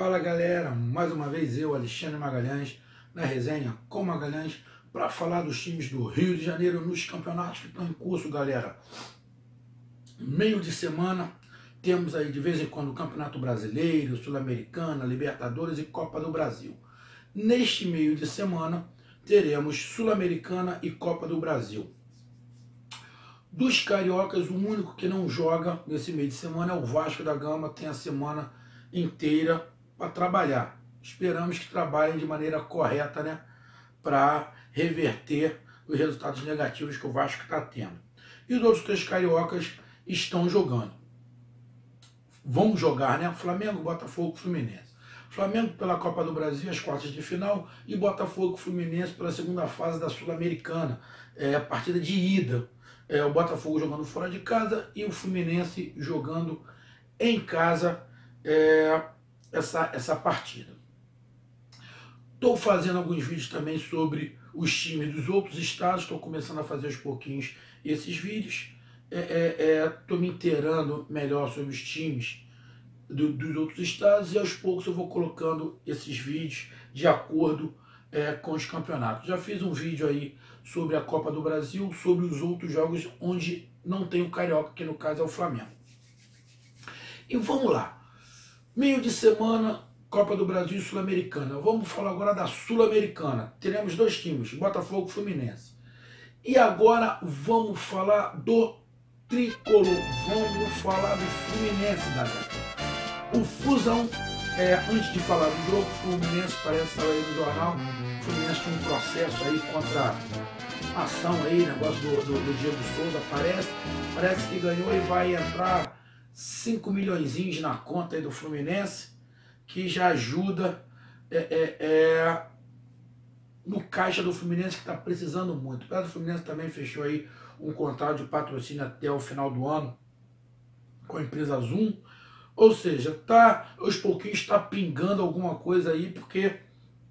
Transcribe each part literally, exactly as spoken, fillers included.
Fala galera, mais uma vez eu, Alexandre Magalhães, na resenha com Magalhães, para falar dos times do Rio de Janeiro nos campeonatos que estão em curso, galera. Meio de semana, temos aí de vez em quando o Campeonato Brasileiro, Sul-Americana, Libertadores e Copa do Brasil. Neste meio de semana, teremos Sul-Americana e Copa do Brasil. Dos cariocas, o único que não joga nesse meio de semana é o Vasco da Gama, tem a semana inteira para trabalhar. Esperamos que trabalhem de maneira correta, né, para reverter os resultados negativos que o Vasco está tendo. E os outros três cariocas estão jogando. Vão jogar, né? Flamengo, Botafogo, Fluminense. Flamengo pela Copa do Brasil, as quartas de final, e Botafogo, Fluminense pela segunda fase da Sul-Americana, é a partida de ida. É, o Botafogo jogando fora de casa e o Fluminense jogando em casa é, essa, essa partida. Estou fazendo alguns vídeos também sobre os times dos outros estados, estou começando a fazer aos pouquinhos esses vídeos. Estou é, é, me inteirando melhor sobre os times do, dos outros estados e aos poucos eu vou colocando esses vídeos de acordo é, com os campeonatos. Já fiz um vídeo aí sobre a Copa do Brasil, sobre os outros jogos onde não tem o Carioca, que no caso é o Flamengo. E vamos lá. Meio de semana, Copa do Brasil e Sul-Americana. Vamos falar agora da Sul-Americana. Teremos dois times, Botafogo e Fluminense. E agora vamos falar do tricolor. Vamos falar do Fluminense, galera. O Fusão, é, antes de falar do jogo, o Fluminense parece estar aí no jornal. O Fluminense tem um processo aí contra a ação aí, negócio do, do, do Diego Souza, parece. Parece que ganhou e vai entrar cinco milhões na conta aí do Fluminense, que já ajuda é, é, é, no caixa do Fluminense, que está precisando muito. O do Fluminense também fechou aí um contrato de patrocínio até o final do ano com a empresa Zoom. Ou seja, tá, aos pouquinhos está pingando alguma coisa aí, porque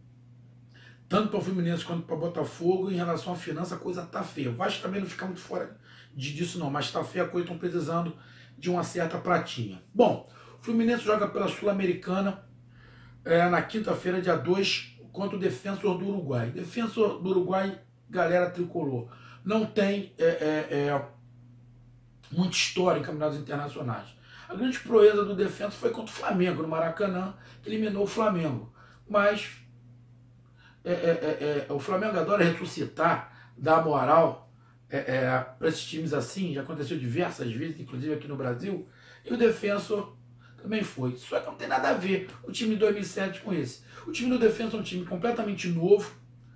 tanto para o Fluminense quanto para o Botafogo, em relação à finança, a coisa tá feia. O Vasco também não fica muito fora disso não, mas tá feia a coisa, estão precisando de uma certa pratinha. Bom, o Fluminense joga pela Sul-Americana é, na quinta-feira, dia dois, contra o Defensor do Uruguai. Defensor do Uruguai, galera tricolor, não tem é, é, é, muita história em campeonatos internacionais. A grande proeza do Defensor foi contra o Flamengo, no Maracanã, que eliminou o Flamengo. Mas é, é, é, o Flamengo adora ressuscitar, dar moral é, é, para esses times assim. Já aconteceu diversas vezes, inclusive aqui no Brasil. E o Defensor também foi. Só que não tem nada a ver o time de dois mil e sete com esse. O time do Defensor é um time completamente novo,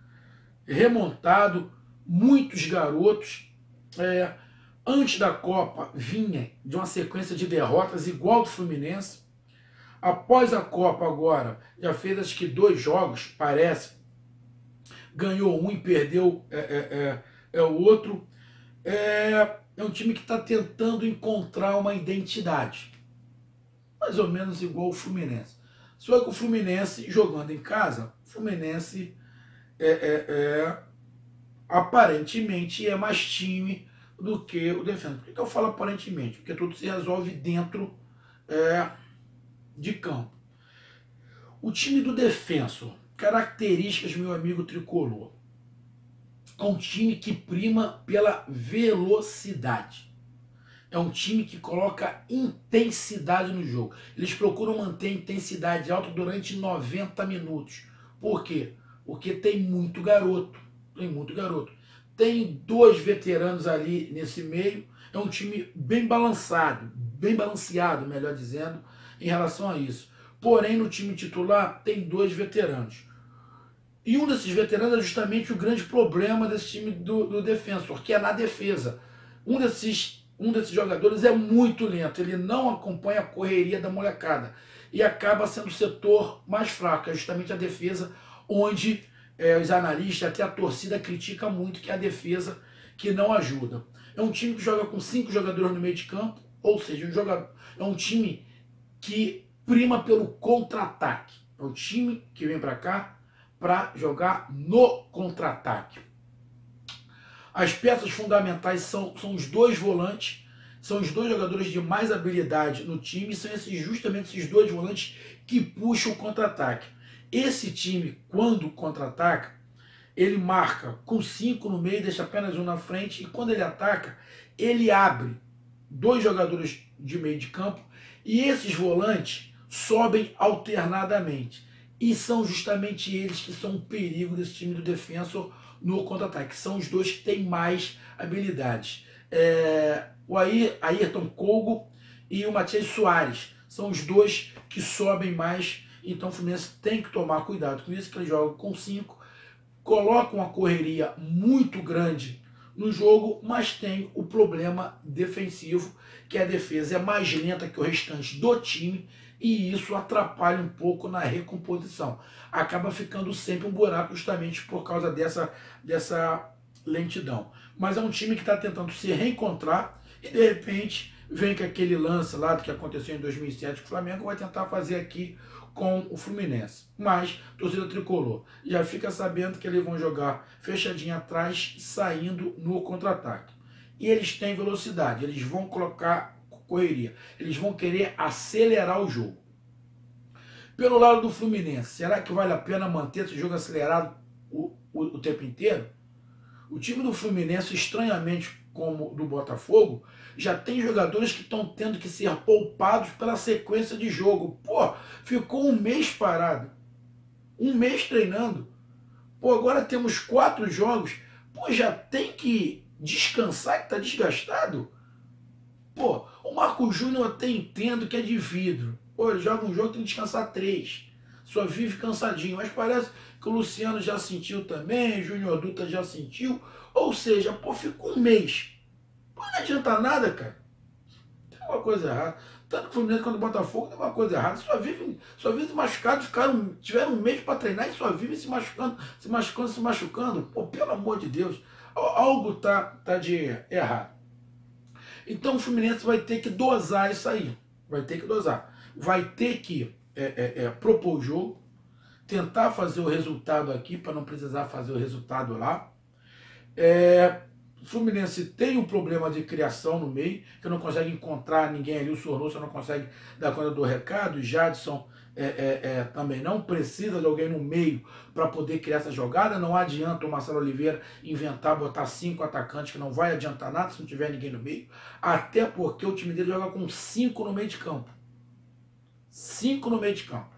remontado, muitos garotos. É, antes da Copa vinha de uma sequência de derrotas igual do Fluminense. Após a Copa agora, já fez acho que dois jogos, parece. Ganhou um e perdeu é, é, é, é o outro. É, é um time que está tentando encontrar uma identidade. Mais ou menos igual o Fluminense. Só que o Fluminense, jogando em casa, o Fluminense é, é, é, aparentemente é mais time do que o Defensor. Por que eu falo aparentemente? Porque tudo se resolve dentro é, de campo. O time do Defensor, características, meu amigo tricolor, é um time que prima pela velocidade. É um time que coloca intensidade no jogo. Eles procuram manter a intensidade alta durante noventa minutos. Por quê? Porque tem muito garoto. Tem muito garoto. Tem dois veteranos ali nesse meio. É um time bem balançado, bem balanceado, melhor dizendo, em relação a isso. Porém, no time titular, tem dois veteranos. E um desses veteranos é justamente o grande problema desse time do, do Defensor, que é na defesa. Um desses, um desses jogadores é muito lento, ele não acompanha a correria da molecada. E acaba sendo o setor mais fraco, é justamente a defesa, onde é, os analistas, até a torcida, critica muito, que é a defesa que não ajuda. É um time que joga com cinco jogadores no meio de campo, ou seja, um jogador, é um time que prima pelo contra-ataque. É um time que vem para cá para jogar no contra-ataque. As peças fundamentais são, são os dois volantes, são os dois jogadores de mais habilidade no time, e são esses, justamente esses dois volantes que puxam o contra-ataque. Esse time, quando contra-ataca, ele marca com cinco no meio, deixa apenas um na frente, e quando ele ataca, ele abre dois jogadores de meio de campo, e esses volantes sobem alternadamente. E são justamente eles que são o perigo desse time do Defensor no contra-ataque. São os dois que têm mais habilidades. É, o Ayrton Kogo e o Matias Soares são os dois que sobem mais. Então o Fluminense tem que tomar cuidado com isso, que ele joga com cinco, coloca uma correria muito grande no jogo, mas tem o problema defensivo, que a defesa é mais lenta que o restante do time, e isso atrapalha um pouco na recomposição. Acaba ficando sempre um buraco justamente por causa dessa, dessa lentidão. Mas é um time que está tentando se reencontrar e de repente vem com aquele lance lá do que aconteceu em dois mil e sete com o Flamengo, vai tentar fazer aqui com o Fluminense. Mas, torcida tricolor, já fica sabendo que eles vão jogar fechadinho atrás, saindo no contra-ataque. E eles têm velocidade, eles vão colocar correria, eles vão querer acelerar o jogo. Pelo lado do Fluminense, será que vale a pena manter esse jogo acelerado o, o, o tempo inteiro? O time do Fluminense, estranhamente como do Botafogo, já tem jogadores que estão tendo que ser poupados pela sequência de jogo. Pô, ficou um mês parado, um mês treinando. Pô, agora temos quatro jogos. Pô, já tem que descansar, que está desgastado. Pô, o Marco Júnior até entendo que é de vidro. Pô, ele joga um jogo, tem que descansar três. Só vive cansadinho. Mas parece que o Luciano já sentiu também, o Júnior Dutra já sentiu. Ou seja, pô, ficou um mês. Pô, não adianta nada, cara. Tem uma coisa errada. Tanto o Fluminense quanto o Botafogo tem uma coisa errada. Só vivem, só vivem machucados, ficaram, tiveram um mês para treinar e só vivem se machucando, se machucando, se machucando. Pô, pelo amor de Deus. Algo tá, tá de errado. Então o Fluminense vai ter que dosar isso aí. Vai ter que dosar. Vai ter que é, é, é, propor o jogo, tentar fazer o resultado aqui, para não precisar fazer o resultado lá. É, o Fluminense tem um problema de criação no meio, que não consegue encontrar ninguém ali. O Sornosa não consegue dar conta do recado. O Jadson é, é, é, também não precisa de alguém no meio para poder criar essa jogada. Não adianta o Marcelo Oliveira inventar, botar cinco atacantes, que não vai adiantar nada se não tiver ninguém no meio. Até porque o time dele joga com cinco no meio de campo. Cinco no meio de campo.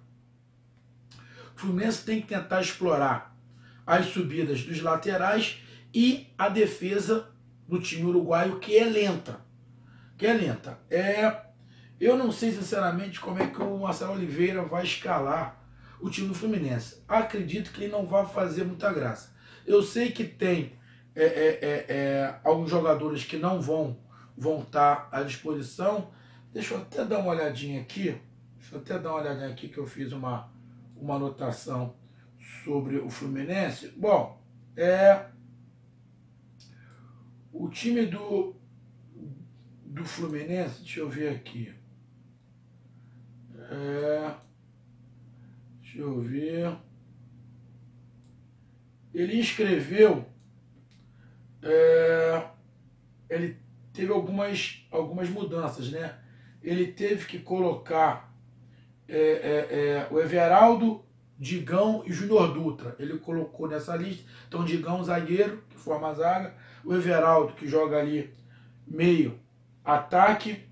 O Fluminense tem que tentar explorar as subidas dos laterais e a defesa do time uruguaio, que é lenta. Que é lenta. É, eu não sei, sinceramente, como é que o Marcelo Oliveira vai escalar o time do Fluminense. Acredito que ele não vai fazer muita graça. Eu sei que tem é, é, é, é, alguns jogadores que não vão, vão estar à disposição. Deixa eu até dar uma olhadinha aqui. Deixa eu até dar uma olhadinha aqui, que eu fiz uma, uma anotação sobre o Fluminense. Bom, é... o time do, do Fluminense, deixa eu ver aqui. É, deixa eu ver. Ele inscreveu. É, ele teve algumas, algumas mudanças, né? Ele teve que colocar é, é, é, o Everaldo, Digão e Júnior Dutra. Ele colocou nessa lista. Então, Digão, zagueiro, que forma a zaga. O Everaldo, que joga ali meio ataque.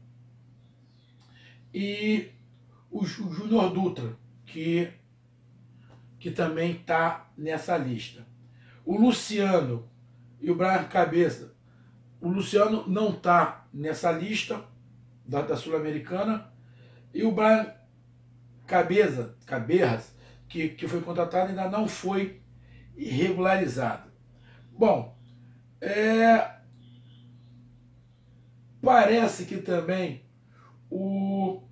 E o Júnior Dutra, que, que também está nessa lista. O Luciano e o Brian Cabeça. O Luciano não está nessa lista da, da Sul-Americana. E o Brian Cabeça, Caberras, que, que foi contratado, ainda não foi regularizado. Bom, é, parece que também o,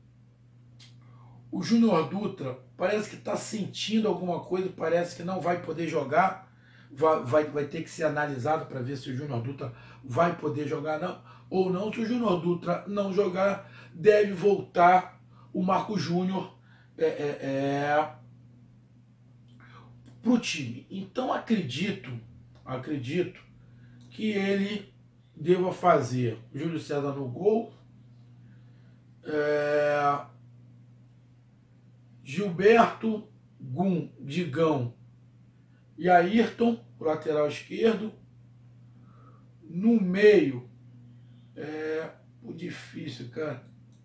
o Júnior Dutra parece que está sentindo alguma coisa, parece que não vai poder jogar, vai, vai, vai ter que ser analisado para ver se o Júnior Dutra vai poder jogar não, ou não. Se o Júnior Dutra não jogar, deve voltar o Marco Júnior é, é, é, para o time. Então acredito, acredito que ele deva fazer Júlio César no gol, é, Gilberto, Gum, Digão e Ayrton, o lateral esquerdo. No meio, é o difícil, cara.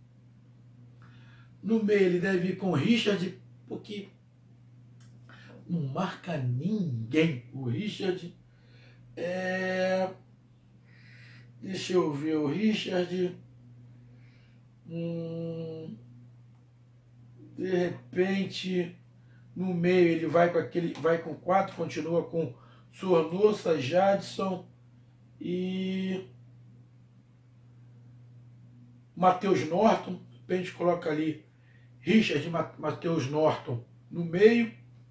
No meio ele deve ir com o Richard, porque não marca ninguém o Richard. É... Deixa eu ver o Richard. Hum... De repente, no meio ele vai com aquele, vai com quatro, continua com Sornosa, Jadson e Matheus Norton. De repente coloca ali Richard e Matheus Norton no meio,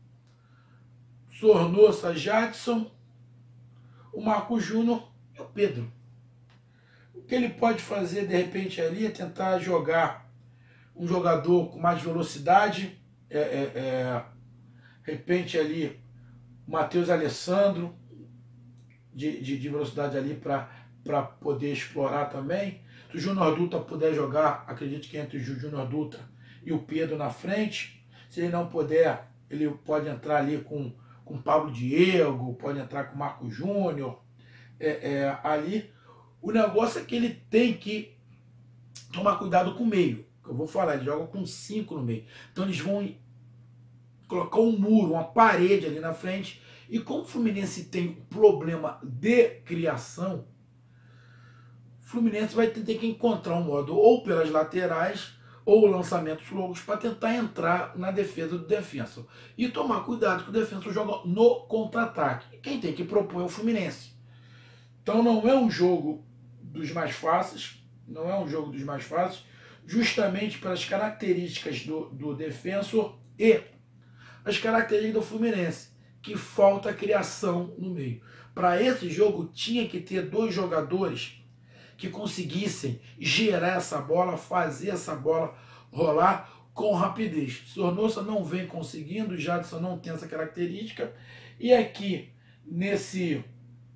Sornosa, Jadson, o Marcos Júnior e o Pedro. O que ele pode fazer de repente ali é tentar jogar um jogador com mais velocidade, é, é, é, de repente ali o Matheus Alessandro de, de, de velocidade ali para poder explorar também. Se o Júnior Dutra puder jogar, acredito que entre o Júnior Dutra e o Pedro na frente. Se ele não puder, ele pode entrar ali com com Pablo Diego, pode entrar com Marco Júnior, é, é, ali. O negócio é que ele tem que tomar cuidado com o meio. Eu vou falar, ele joga com cinco no meio. Então eles vão colocar um muro, uma parede ali na frente. E como o Fluminense tem um problema de criação, o Fluminense vai ter que encontrar um modo ou pelas laterais ou lançamentos longos para tentar entrar na defesa do Defensor. E tomar cuidado que o Defensor joga no contra-ataque. Quem tem que propor é o Fluminense. Então não é um jogo dos mais fáceis, não é um jogo dos mais fáceis, justamente pelas características do, do Defensor e as características do Fluminense, que falta criação no meio. Para esse jogo tinha que ter dois jogadores que conseguissem gerar essa bola, fazer essa bola rolar com rapidez. Sornosa não vem conseguindo, o Jadson não tem essa característica. E aqui, nesse,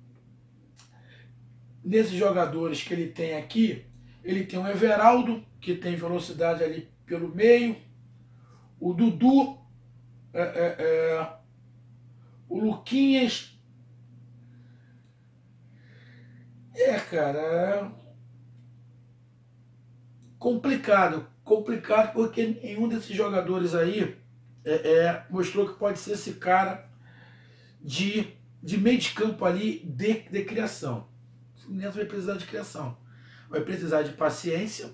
nesses jogadores que ele tem aqui, ele tem o Everaldo, que tem velocidade ali pelo meio, o Dudu, é, é, é, o Luquinhas. É, cara, é complicado, complicado porque nenhum desses jogadores aí é, é, mostrou que pode ser esse cara de, de meio de campo ali de, de criação. O Fluminense vai precisar de criação, vai precisar de paciência,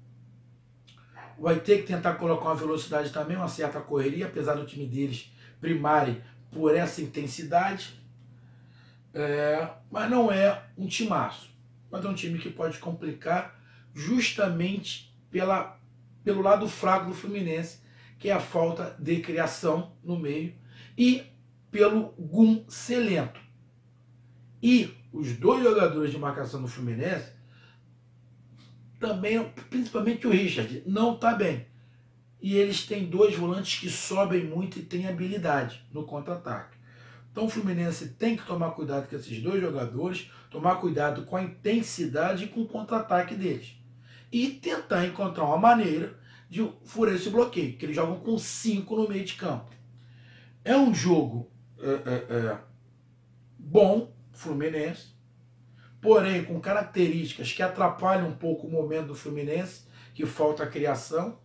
vai ter que tentar colocar uma velocidade também, uma certa correria, apesar do time deles primarem por essa intensidade. É, mas não é um timaço, mas é um time que pode complicar justamente pela, pelo lado fraco do Fluminense, que é a falta de criação no meio, e pelo Gum ser lento. E os dois jogadores de marcação do Fluminense, também, principalmente o Richard, não está bem. E eles têm dois volantes que sobem muito e têm habilidade no contra-ataque. Então o Fluminense tem que tomar cuidado com esses dois jogadores, tomar cuidado com a intensidade e com o contra-ataque deles. E tentar encontrar uma maneira de furar esse bloqueio, que eles jogam com cinco no meio de campo. É um jogo é, é, é, bom, Fluminense, porém com características que atrapalham um pouco o momento do Fluminense, que falta a criação.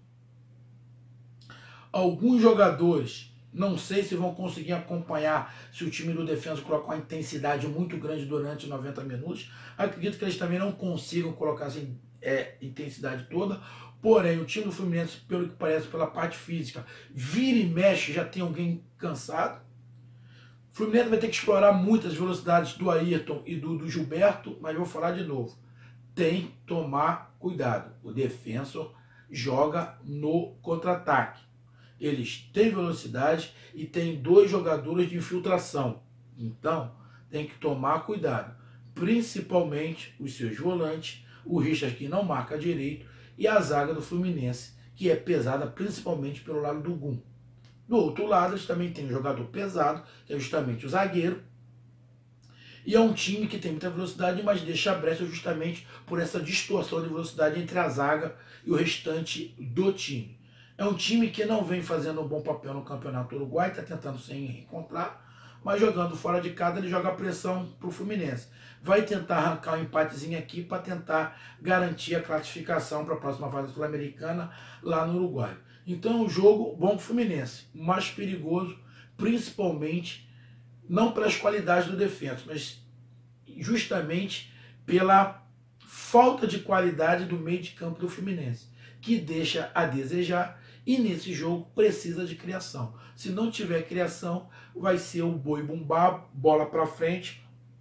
Alguns jogadores, não sei se vão conseguir acompanhar se o time do Defensor colocar uma intensidade muito grande durante noventa minutos. Acredito que eles também não consigam colocar assim, é, intensidade toda. Porém, o time do Fluminense, pelo que parece, pela parte física, vira e mexe, já tem alguém cansado. O Fluminense vai ter que explorar muitas velocidades do Ayrton e do, do Gilberto, mas vou falar de novo. Tem que tomar cuidado. O Defensor joga no contra-ataque. Eles têm velocidade e têm dois jogadores de infiltração. Então, tem que tomar cuidado. Principalmente os seus volantes, o Richard que não marca direito e a zaga do Fluminense, que é pesada principalmente pelo lado do Gum. Do outro lado, eles também têm um jogador pesado, que é justamente o zagueiro, E é um time que tem muita velocidade, mas deixa a brecha justamente por essa distorção de velocidade entre a zaga e o restante do time. É um time que não vem fazendo um bom papel no Campeonato Uruguai, está tentando se encontrar, mas jogando fora de casa ele joga pressão para o Fluminense. Vai tentar arrancar um empatezinho aqui para tentar garantir a classificação para a próxima fase sul-americana lá no Uruguai. Então é um jogo bom para o Fluminense, mais perigoso, principalmente não pelas qualidades do defensa, mas justamente pela falta de qualidade do meio de campo do Fluminense, que deixa a desejar e nesse jogo precisa de criação. Se não tiver criação, vai ser o boi bumbá, bola para frente.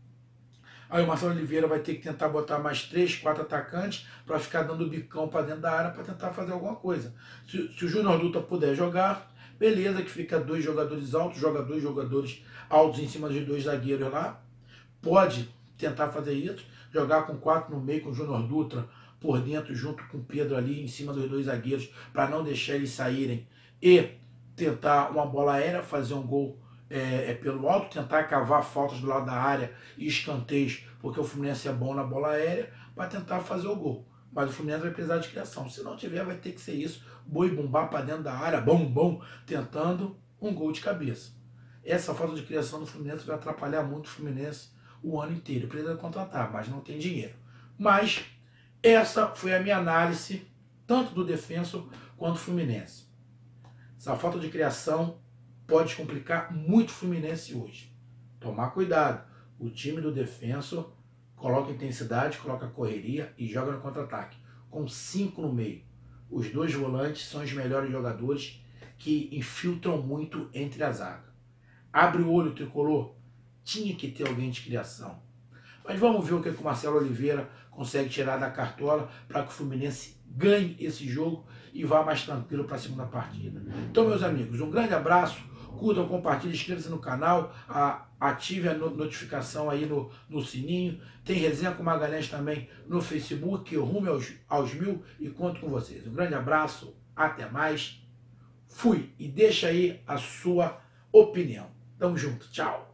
Aí o Marcelo Oliveira vai ter que tentar botar mais três, quatro atacantes para ficar dando bicão para dentro da área para tentar fazer alguma coisa. Se, se o Júnior Dutra puder jogar, beleza, que fica dois jogadores altos, joga dois jogadores altos em cima de dois zagueiros lá. Pode tentar fazer isso, jogar com quatro no meio, com o Júnior Dutra por dentro, junto com o Pedro ali em cima dos dois zagueiros, para não deixar eles saírem e tentar uma bola aérea, fazer um gol é, é pelo alto, tentar cavar faltas do lado da área e escanteios, porque o Fluminense é bom na bola aérea, para tentar fazer o gol. Mas o Fluminense vai precisar de criação. Se não tiver, vai ter que ser isso, boi bumbá para dentro da área, bom, bom, tentando um gol de cabeça. Essa falta de criação do Fluminense vai atrapalhar muito o Fluminense o ano inteiro. Precisa contratar, mas não tem dinheiro. Mas essa foi a minha análise, tanto do Defensor quanto do Fluminense. Essa falta de criação pode complicar muito o Fluminense hoje. Tomar cuidado. O time do Defensor coloca intensidade, coloca correria e joga no contra-ataque, com cinco no meio. Os dois volantes são os melhores jogadores que infiltram muito entre a zaga. Abre o olho, tricolor. Tinha que ter alguém de criação. Mas vamos ver o que o Marcelo Oliveira consegue tirar da cartola para que o Fluminense ganhe esse jogo e vá mais tranquilo para a segunda partida. Então, meus amigos, um grande abraço. Curtam, compartilhem, inscrevam-se no canal, ative a notificação aí no, no sininho. Tem resenha com Magalhães também no Facebook. Eu rumo aos, aos mil e conto com vocês. Um grande abraço, até mais. Fui. E deixa aí a sua opinião. Tamo junto. Tchau.